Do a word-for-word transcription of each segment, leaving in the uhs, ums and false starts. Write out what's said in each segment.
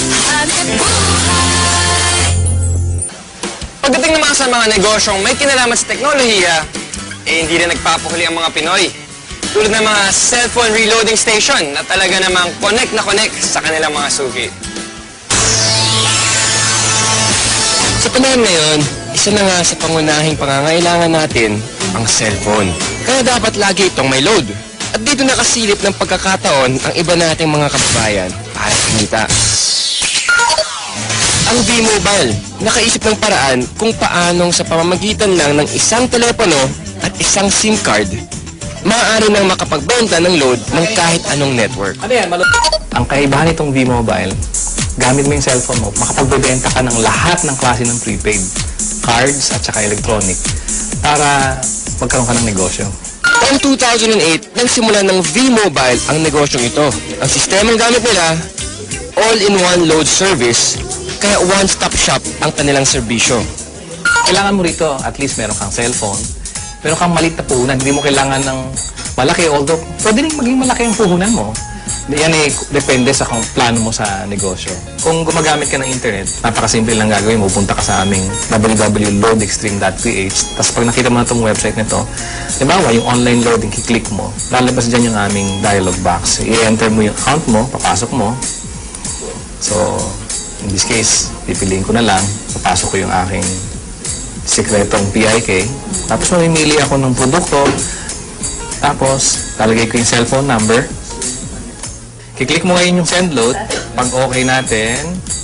Pagdating naman sa mga negosyong may kinalaman sa teknolohiya, eh hindi rin nagpapahuli ang mga Pinoy. Tulad ng mga cellphone reloading station na talaga namang connect na connect sa kanilang mga suki. Sa panahon ngayon, isa na nga sa pangunahing pangangailangan natin ang cellphone. Kaya dapat lagi itong may load. At dito nakasilip ng pagkakataon ang iba nating mga kababayan para kumita. Ang V-Mobile, nakaisip ng paraan kung paanong sa pamamagitan lang ng isang telepono at isang SIM card, maaari nang makapagbenta ng load ng kahit anong network. Ano yan? Ang kaibahan nitong V-Mobile, gamit mo yung cellphone mo, makapagbebenta ka ng lahat ng klase ng prepaid, cards at saka electronic, para magkaroon ka ng negosyo. Taong two thousand eight, nagsimula ng V-Mobile ang negosyong ito. Ang sistemang gamit nila, all-in-one load service, kaya one-stop shop ang kanilang serbisyo. Kailangan mo rito, at least meron kang cellphone, meron kang maliit na puhunan, hindi mo kailangan ng malaki, although pwede rin maging malaki ang puhunan mo. Yan eh, depende sa kung plano mo sa negosyo. Kung gumagamit ka ng internet, napakasimple lang gagawin mo. Punta ka sa aming w w w dot load extreme dot p h. Tapos pag nakita mo na itong website nito, halimbawa, yung online loading, kiklik mo, lalabas dyan yung aming dialog box. I-enter mo yung account mo, papasok mo. So, in this case, pipiliin ko na lang, papasok ko yung aking sikretong P I K. Tapos mamimili ako ng produkto. Tapos, lalagay ko yung cellphone number. Kiklik mo ngayon yung send load. Pag okay natin,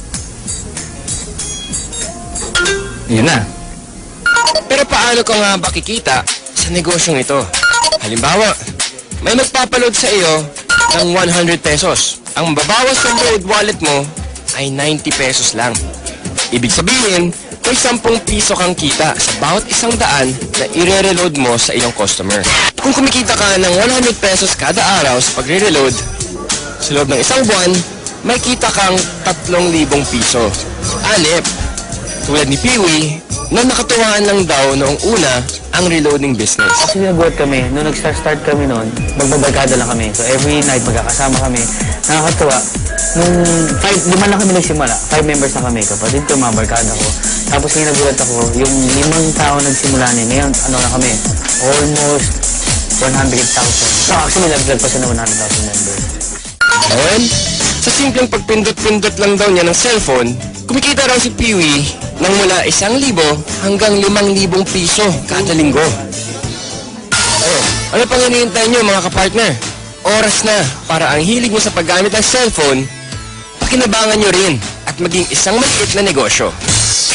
yun na. Pero paano ka nga ba kikita sa negosyong ito? Halimbawa, may magpapaload sa iyo ng one hundred pesos. Ang babawas sa load wallet mo ay ninety pesos lang. Ibig sabihin, may sampung piso kang kita sa bawat isang daan na i-reload mo sa iyong customer. Kung kumikita ka ng one hundred pesos kada araw sa pagre-reload, sa loob ng isang buwan, may kita kang tatlong libong piso. Alip, tulad ni Peewee, na nakatuwaan lang daw noong una ang reloading business. Actually, nagulat kami. Nung nag-start-start kami noon, magbabarkada lang kami. So, every night magkakasama kami. Nakakatuwa. Nung five, lima lang kami nagsimula. Five members na kami. Kapatid ko, mga barkada ko. Tapos ngayon nagulat ako, yung limang tao nagsimula niya. Ngayon, ano na kami? Almost one hundred thousand. So, actually, nag-vlog pa siya na one hundred thousand members. Ngayon, sa simpleng pagpindot-pindot lang daw niya ng cellphone, kumikita raw si Peewee ng mula isang libo hanggang limang libong piso kada linggo. Oh, ano pang hinihintay niyo mga kapartner? Oras na para ang hilig niyo sa paggamit ng cellphone, pakinabangan niyo rin at maging isang maliit na negosyo.